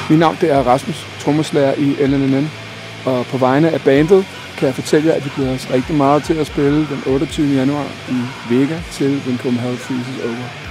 Mit navn det er Rasmus, trommeslager i LNNN, og på vegne af bandet kan jeg fortælle jer, at vi glæder os rigtig meget til at spille den 28. januar i Vega til When Copenhagen Freezes Over.